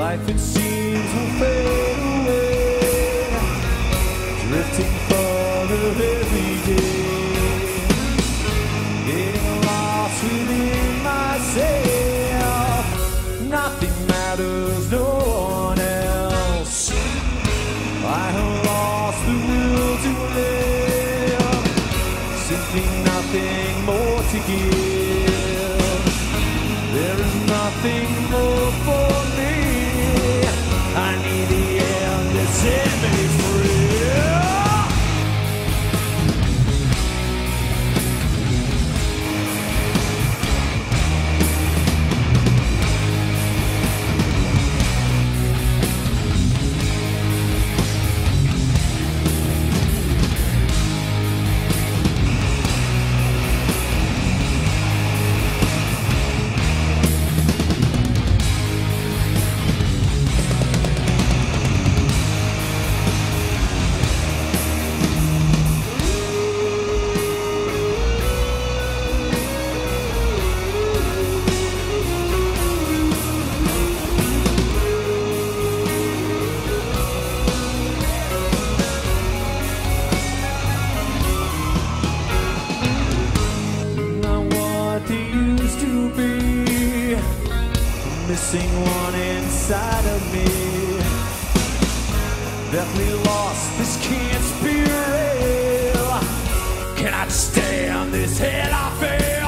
Life it seems will fade away, drifting further every day, getting lost within myself. Nothing matters, no one else. I have lost the will to live, simply nothing more to give. There is nothing more for me. I need the end to set me free. Missing one inside of me. Deathly lost, this can't be real. Can I stand this hell I feel?